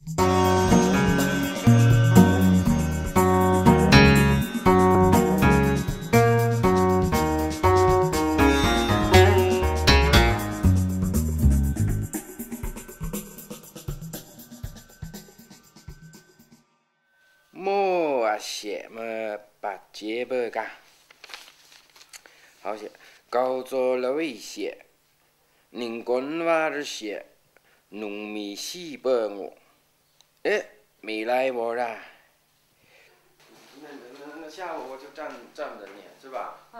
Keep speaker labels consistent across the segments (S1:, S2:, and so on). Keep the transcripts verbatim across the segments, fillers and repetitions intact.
S1: 写么把结巴噶，好写，高做了一些，人工娃儿些，农民西北我，哎，没来我啦。那那那下午我就站站着念是吧？嗯。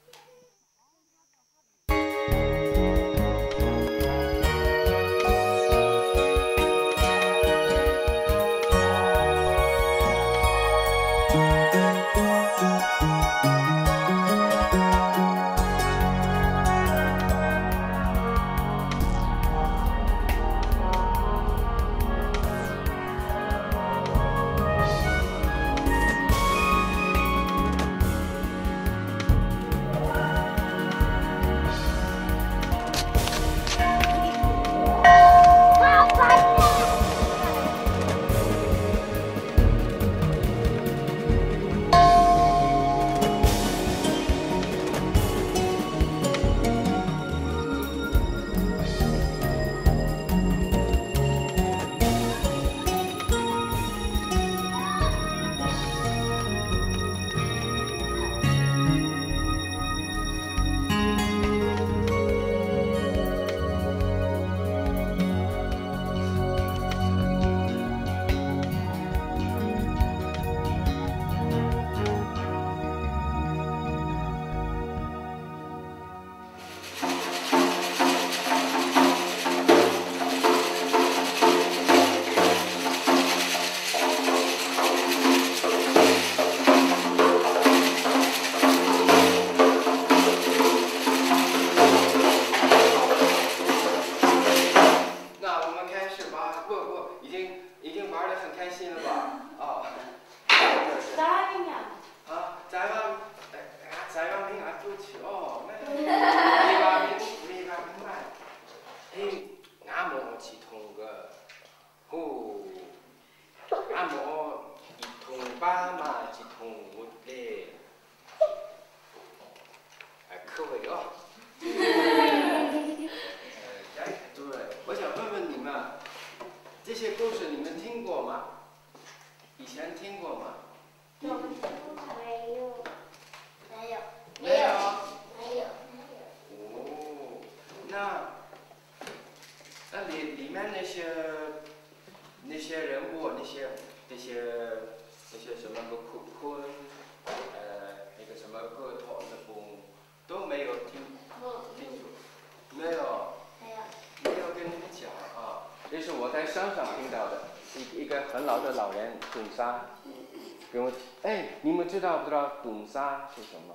S1: 你们知道不知道董沙是什么？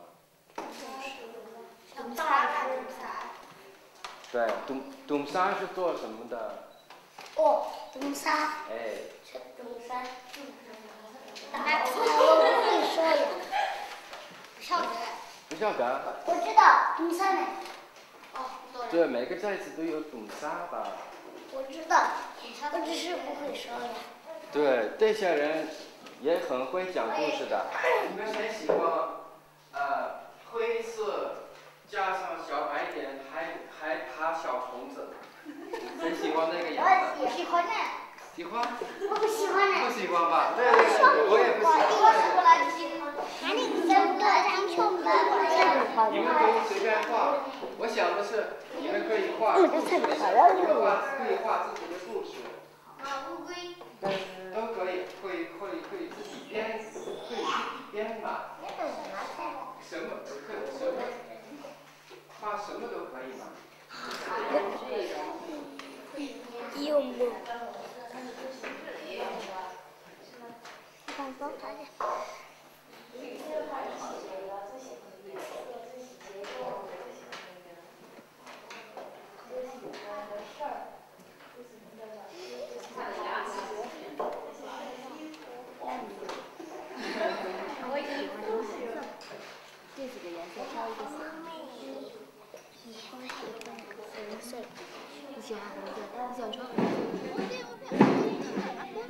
S2: 董沙是啥？
S1: 对，董董沙是做什么的？
S2: 哦，董沙。
S1: 哎。
S2: 是董沙。哪次我不会说呀？不晓得。
S1: 不晓得？
S2: 我知道董沙呢。哦，
S1: 对，每个寨子都有董沙吧？
S2: 我知道，我只是不会说呀。
S1: 对，这些人也很会讲故事的。你们谁喜欢呃灰色加上小白点，还还爬小虫子？谁喜欢那个样子？
S2: 我喜欢呢。
S1: 喜欢？
S2: 我不喜欢呢。
S1: 不喜欢吧？对对对，我也不喜欢。
S2: 我是过来喜欢。那你怎么讲穷的？
S1: 你们可以随便画。我想的是，你们可以画，你们画可以画自己的故事。
S2: 啊，乌龟。
S1: 都可以，可以可以可以自己编，可以自己编嘛。什么可什么，画什么都可以嘛。
S2: 有吗？放松它的。
S3: 这几个颜色挑一个色。
S2: 我喜欢红色。
S3: 你喜欢红色？你喜欢穿红色？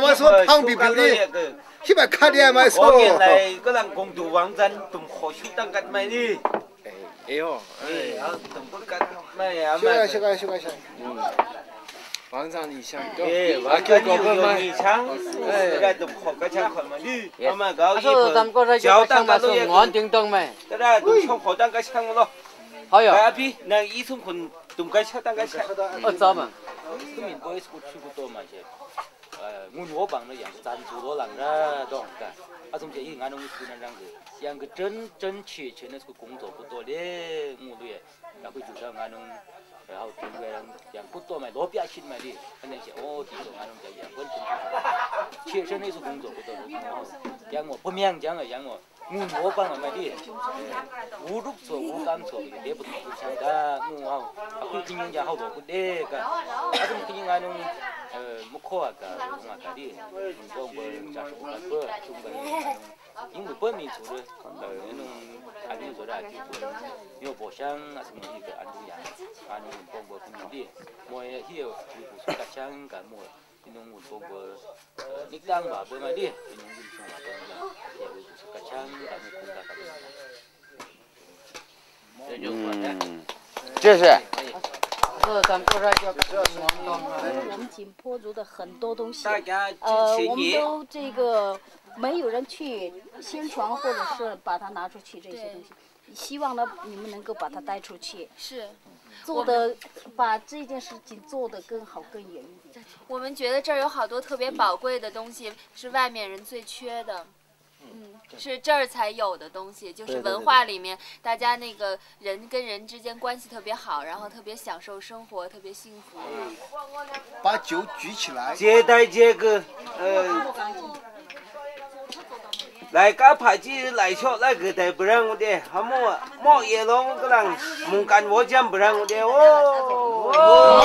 S3: 嘛说旁边表的，去把卡的嘛说。
S4: 我原来个人共度网站，同学修当个买的。
S1: 哎呦，
S4: 哎，啊，同不干买呀
S3: 修改修改修改修。
S1: 嗯。网站里向多，
S4: 哎，网站有有你抢，哎，个同学个抢看嘛你，阿妈搞一个，交当个都要安定当没，个啦同学学当个抢咯。好呀。阿พี่那一从คน同个抢当个抢。哦，咋嘛？ก็มีบริษัทชุดตัวมาเช่เอ่องูหัวบังเลยอย่างจันทร์ตัวหลังนะต้องกันอาสมเจอีงานองค์คือนั่นรังคืออย่าง个真真切切那个工作不多的งูเลยแล้วก็อยู่ทางงานอง然后ถึงเวลาอย่างพูดตัวใหม่ล้อปีอาชินใหม่ดิอันนี้เช่โอ้ที่ตรงงานองจะอย่างคนเป็นเชี่ยวชาญในสุ工作不多อย่าง我不明讲啊อย่าง我งูหัวบังใหม่ดิ无รูป错无感错เดี๋ยว不ต้องใช้กันงูเอาคุยกินยังจะเอาตัวคุณเด็กกันอาสมกินงานองเอ่อมุขว่ากันงานกันดิผมก็จะชุมกันเพื่อชุมกัน因为本民族的呃那种安尼做的就不因为不像啊什么一个安度样安尼帮帮分的莫也有就不是个像个莫那种我帮帮呃你当吧不嘛的那种运送啊等等也不是个像个那空的个这就我的
S1: 这是
S5: 我们锦坡族的很多东西，呃，我们都这个没有人去宣传或者是把它拿出去这些东西，希望呢你们能够把它带出去，
S6: 是
S5: 做的把这件事情做得更好更远一点。
S6: 我们觉得这儿有好多特别宝贵的东西，是外面人最缺的。嗯，是这儿才有的东西，就是文化里面，大家那个人跟人之间关系特别好，然后特别享受生活，特别幸福。
S3: 把酒举起来。
S4: 接待这个，呃，来家排起来笑那个的不让我的，还莫莫也咯，我个人门干我讲不让我的哦。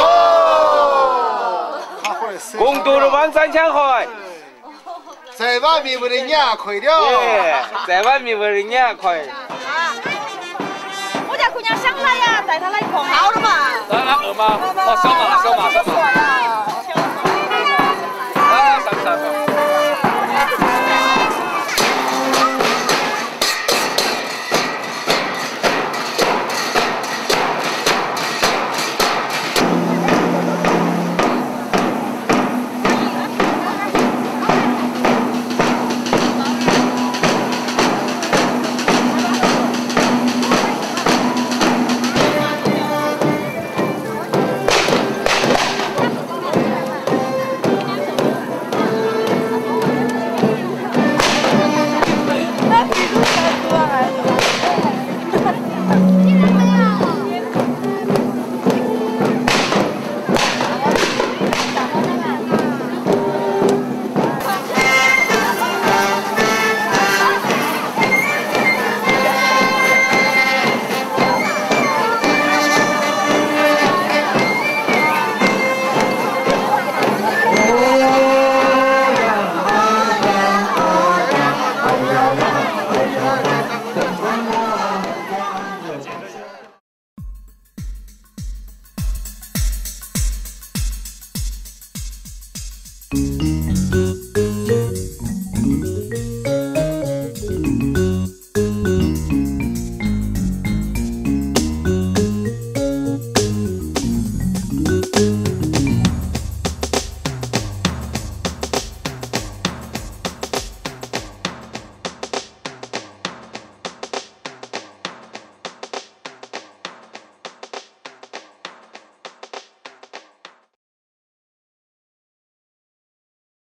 S4: 共度的网站抢开。
S3: 在外面为了伢快了，
S4: 在外面为了伢快。
S7: 我家姑娘想来呀，带她来逛好了嘛。
S4: 来来，二妈，哦，小马，小马，小马。来，上上上。